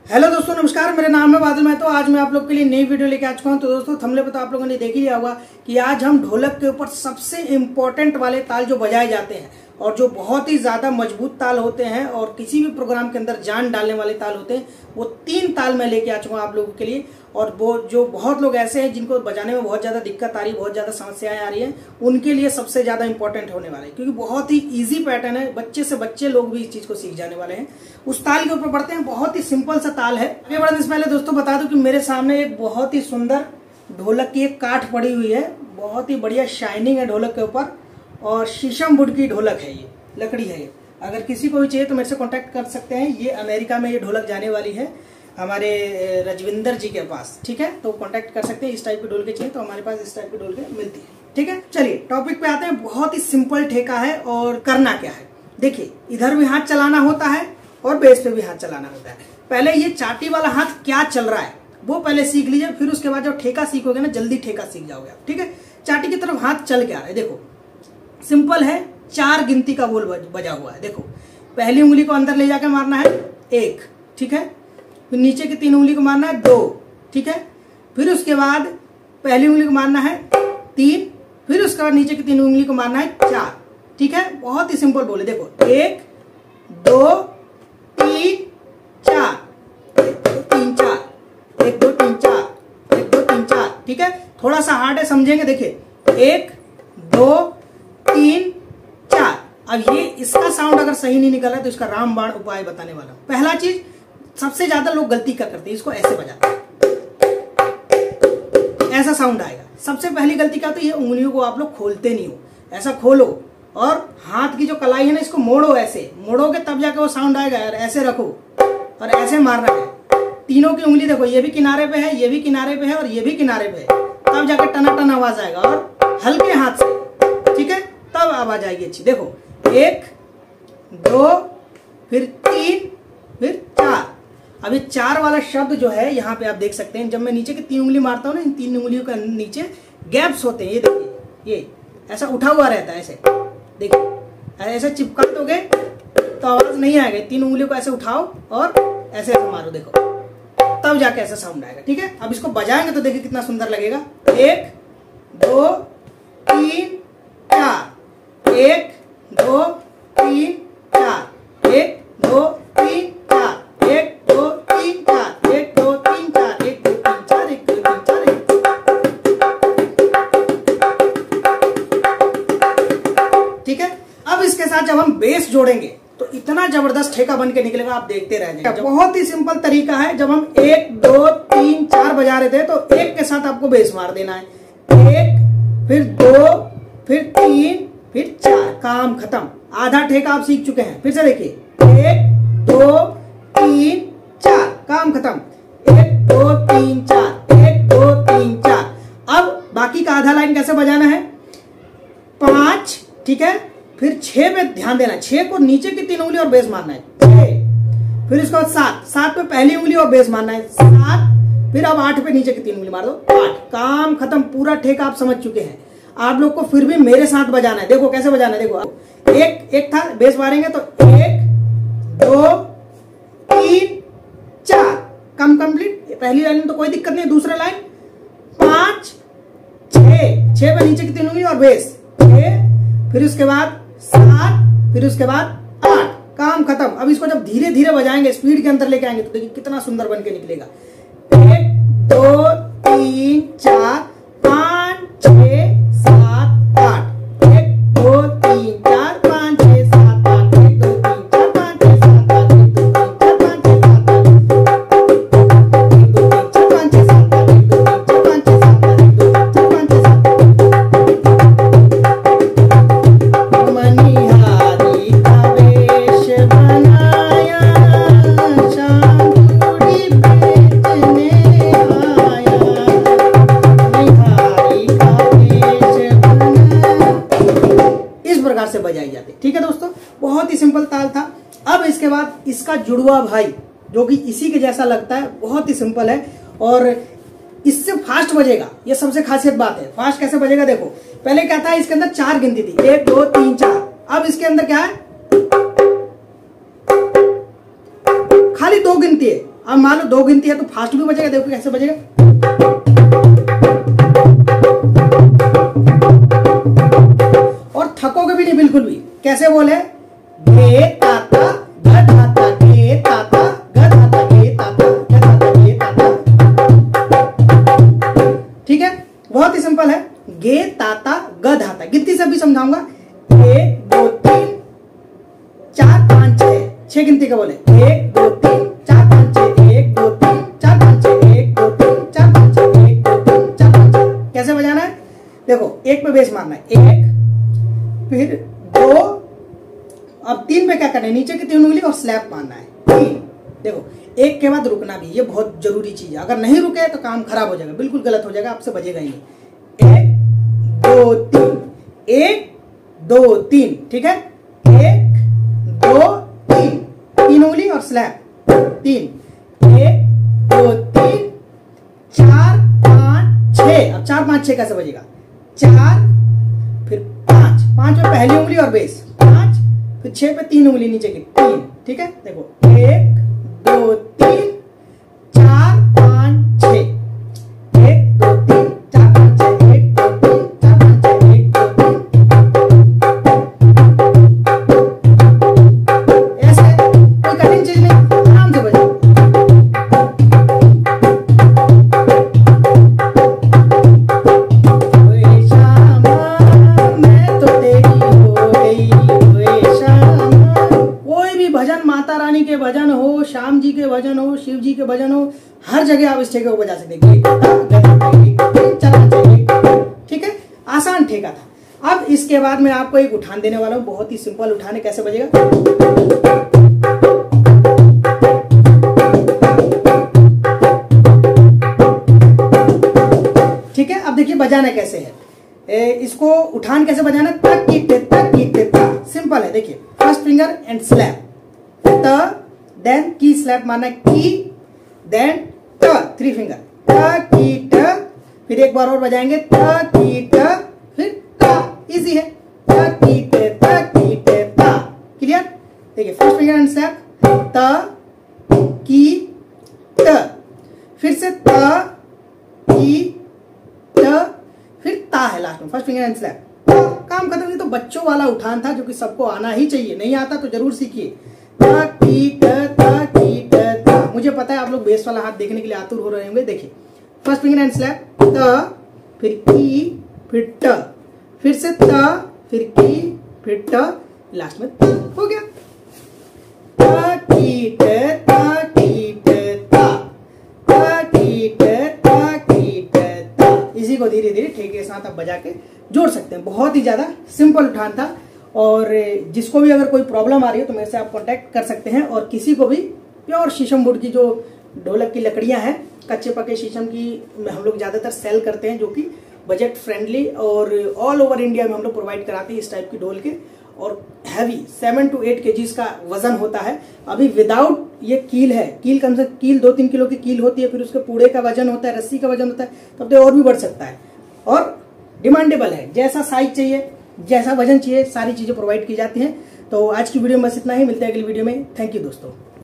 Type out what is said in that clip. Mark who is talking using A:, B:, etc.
A: Hello दोस्तों, नमस्कार। मेरा नाम है बादल महतो। आज मैं आप लोग के लिए नई वीडियो लेके आ चुका हूं। तो दोस्तों थंबनेल पे तो आप लोगों ने देख ही लिया होगा कि आज हम ढोलक के ऊपर सबसे इम्पोर्टेंट वाले ताल जो बजाए जाते हैं और जो बहुत ही ज्यादा मजबूत ताल होते हैं और किसी भी प्रोग्राम के अंदर जान डालने वाले ताल होते हैं, वो 3 ताल मैं लेके आ चुका हूं आप लोगों के लिए। और वो जो बहुत लोग ऐसे हैं जिनको बजाने में बहुत ज्यादा दिक्कत आ रही है, बहुत ज्यादा समस्याएं आ रही है, उनके लिए सबसे ज्यादा इंपॉर्टेंट होने वाला है, क्योंकि बहुत ही इजी पैटर्न है। बच्चे से बच्चे लोग भी इस चीज को सीख जाने वाले हैं। उस ताल के ऊपर बढ़ते हैं। बहुत ही सिंपल सा ताल है। आगे बढ़ने से पहले दोस्तों बता दूं कि मेरे सामने एक बहुत ही सुंदर ढोलक की एक काठ पड़ी हुई है। बहुत ही बढ़िया शाइनिंग है ढोलक के ऊपर और शीशम वुड की ढोलक है, ये लकड़ी है। ये अगर किसी को भी चाहिए तो मेरे से कांटेक्ट कर सकते हैं। ये अमेरिका में ये ढोलक जाने वाली है हमारे रजविंदर जी के पास, ठीक है। तो कांटेक्ट कर सकते हैं। इस टाइप की ढोलके चाहिए तो हमारे पास इस टाइप की ढोलके मिलती है, ठीक है। चलिए टॉपिक पे आते हैं। बहुत ही सिंपल ठेका है और करना क्या है, देखिए इधर भी हाथ चलाना होता है और बेस पे भी हाथ चलाना होता है। पहले ये चाटी वाला हाथ क्या चल रहा है वो पहले सीख लीजिए, फिर उसके बाद जब ठेका सीखोगे ना जल्दी ठेका सीख जाओगे आप, ठीक है। चाटी की तरफ हाथ चल क्या रहा है, देखो सिंपल है। 4 गिनती का बोल बजा हुआ है। देखो पहली उंगली को अंदर ले जाकर मारना है 1, ठीक है। फिर नीचे की 3 उंगली को मारना है 2, ठीक है। फिर उसके बाद पहली उंगली को मारना है 3, फिर उसके बाद नीचे की 3 उंगली को मारना है 4, ठीक है। बहुत ही सिंपल बोले, देखो 1 2 3 4, 1 2 3 4, 1 2 3 4, 1 2 3 4, ठीक है। थोड़ा सा हार्ड है, समझेंगे। देखिए 1 2 3 4। अब ये इसका साउंड अगर सही नहीं निकला तो इसका रामबाण उपाय बताने वाला हूं। पहला चीज, सबसे ज्यादा लोग गलती क्या करते हैं, इसको ऐसे बजाते हैं, ऐसा साउंड आएगा। सबसे पहली गलती क्या होती है, ये उंगलियों को आप लोग खोलते नहीं हो। ऐसा खोलो और हाथ की जो कलाई है ना इसको मोड़ो, ऐसे मोड़ोगे तब जाके वो साउंड आएगा। यार ऐसे रखो और ऐसे मारना है। तीनों की उंगली देखो, ये भी किनारे पे है, ये भी किनारे पे है और ये भी किनारे पे है, तब जाके टना टन आवाज आएगा। और हल्के हाथ से, ठीक है, तब आवाज आएगी अच्छी। देखो 1 2 फिर 3 फिर 4। अभी 4 वाला शब्द जो है यहाँ पे आप देख सकते हैं। जब मैं नीचे की 3 उंगली मारता हूँ ना, इन 3 उंगलियों के नीचे गैप्स होते हैं। ये देखिए, ये ऐसा उठा हुआ रहता है, ऐसे देखिए, ऐसे चिपका दोगे तो आवाज नहीं आएगा। 3 उंगलियों को ऐसे उठाओ और ऐसे ऐसे मारो, देखो तब जाके ऐसा साउंड आएगा, ठीक है। अब इसको बजाएंगे तो देखिए कितना सुंदर लगेगा। 1 2 3 4, 1 2 3 4, 1 2 3 4, 1 2 3 4, 1 2 3 4, 1 2 3 4, 1 2 3 4, 1 2। ठीक है। अब इसके साथ जब हम बेस जोड़ेंगे तो इतना जबरदस्त ठेका बन के निकलेगा, आप देखते रह जाएंगे। बहुत ही सिंपल तरीका है। जब हम 1 2 3 4 बजा रहे थे तो 1 के साथ आपको बेस मार देना है। 1 फिर 2 फिर 3 फिर 4, काम खत्म। आधा ठेका आप सीख चुके हैं। फिर से देखिए 1 2 3 4, काम खत्म। 1 2 3 4, 1 2 3 4। अब बाकी का आधा लाइन कैसे बजाना है, 5, ठीक है। फिर 6 पे ध्यान देना है। 6 को नीचे की 3 उंगली और बेस मारना है, 6। फिर इसके बाद 7 पे पहली उंगली और बेस मारना है, 7। फिर अब 8 पे नीचे की 3 उंगली मार दो, 8, काम खत्म। पूरा ठेका आप समझ चुके हैं। आप लोग को फिर भी मेरे साथ बजाना है। देखो कैसे बजाना है, देखो एक था, बेस मारेंगे तो 1 2 3 4, कम कंप्लीट। पहली लाइन में तो कोई दिक्कत नहीं। दूसरा लाइन 5 6 पे नीचे की 3 उंगली और बेस 6, फिर उसके बाद 7, फिर उसके बाद 8, काम खत्म। अब इसको जब धीरे धीरे बजाएंगे, स्पीड के अंदर लेके आएंगे तो देखिए कितना सुंदर बन के निकलेगा। 1 2 3 4 5 6 7 8, 1 2 3 4 5 6 7 8, 1 2 3 4 5 6 7 8, 1 2 3 4 5 6 7 8, 1 2 3 4 5 6 7 8, 1 2 3 4 5 6 7 8, 1 2 3 4 5 6 7 8। मनिहारी का वेश बनाया, शांतुड़ी बेचने आया। मनिहारी का वेश बनाया। इस प्रकार से बजाई जाती, ठीक है दोस्तों। बहुत ही सिंपल ताल था। अब इसके बाद इसका जुड़वा भाई जो कि इसी के जैसा लगता है, बहुत ही सिंपल है और इससे फास्ट बजेगा। ये सबसे खासियत बात है। फास्ट कैसे बजेगा, देखो पहले क्या था, इसके अंदर 4 गिनती थी, 1 2 3 4। अब इसके अंदर क्या है, खाली 2 गिनती है। अब मान लो 2 गिनती है तो फास्ट भी बजेगा, देखो कैसे बजेगा। और थकोगे भी नहीं बिल्कुल भी। कैसे बोले, गे ताता ग धाता, गे ताता ग धाता, गे ताता ग धाता, गे ताता। ठीक है, बहुत ही सिंपल है। गे ताता ग धाता, गिनती से भी समझाऊंगा। 1 2 3 4 5 6 गिनती का बोले, 1 2 3 4 5 6, 1 2 3 4 5 6, 1 2 3 4 5 6, 1 2 3 4 5 6। कैसे बजाना है, देखो 1 पे बेस मारना है, 1 फिर 2, अब 3 पे क्या करना है, नीचे की 3 उंगली और स्लैप मारना है 3। देखो 1 के बाद रुकना भी, ये बहुत जरूरी चीज है। अगर नहीं रुके तो काम खराब हो जाएगा, बिल्कुल गलत हो जाएगा, आपसे बजेगा ही नहीं। 1 2 3, 1 2 3, ठीक है, 1 2 3, 3 उंगली और स्लैप 3, 1 2 3 4 5 6। अब 4 5 6 कैसे बजेगा, 4 फिर 5, 5 पे पहली उंगली और बेस 5, फिर 6 पे 3 उंगली नीचे की 3। ठीक है, देखो 1 2 3 4 5 6, 1 2 3 4 5 6, 1 2 3 4 5 6, 1 2 3। ऐसे कोई कठिन चीज नहीं, आराम से बजाओ। भजन, माता रानी के भजन हो, श्याम जी के भजन हो, शिव जी के भजन हो, हर जगह आप इस ठेके को बजा सकते हैं। ठीक है, आसान ठेका था। अब इसके बाद मैं आपको एक उठान देने वाला हूं, बहुत ही सिंपल उठान है। कैसे बजेगा, ठीक है। अब देखिए बजाना कैसे है, इसको उठान कैसे बजाना, तक कीटे तक कीटे तक। सिंपल है, देखिए फर्स्ट फिंगर एंड स्लैप, त देन की स्लैप मारना, की देन त, 3 फिंगर, त की ट, फिर एक बार और बजाएंगे, त की ट फिर ता। इजी है, त की ट त की ट ता। क्लियर, देखिए फर्स्ट फिंगर एंड स्लैप, त की ट, फिर से त की ट फिर ता है लास्ट में, फर्स्ट फिंगर एंड स्लैप। काम खत्म। नहीं तो बच्चों वाला उठान था जो कि सबको आना ही चाहिए, नहीं आता तो जरूर सीखिए। मुझे पता है आप लोग बेस वाला हाथ देखने के लिए आतुर हो रहे होंगे। देखिए फर्स्ट फिंगर एंड स्लैप, त फिर की फिर ट, फिर से त फिर की फिर ट, लास्ट में हो गया। त की ट त की ट ता, त की ट त की ट ता। इसी को धीरे धीरे ठेके के साथ आप बजा के जोड़ सकते हैं। बहुत ही ज्यादा सिंपल उठान था, और जिसको भी अगर कोई प्रॉब्लम आ रही है तो मेरे से आप कांटेक्ट कर सकते हैं। और किसी को भी प्योर शीशम वुड की जो ढोलक की लकड़ियां हैं, कच्चे पक्के शीशम की हम लोग ज्यादातर सेल करते हैं, जो कि बजट फ्रेंडली और ऑल ओवर इंडिया में हम लोग प्रोवाइड कराते हैं इस टाइप की ढोल के। और हैवी 7 to 8 kgs का वजन होता है। अभी विदाउट ये कील है, कील कम से कील 2-3 किलो की कील होती है, फिर उसके पूड़े का वजन होता है, रस्सी का वजन होता है, तब तो और भी बढ़ सकता है। और डिमांडेबल है, जैसा साइज चाहिए जैसा वजन चाहिए सारी चीजें प्रोवाइड की जाती हैं। तो आज की वीडियो में बस इतना ही, मिलते हैं अगली वीडियो में। थैंक यू दोस्तों।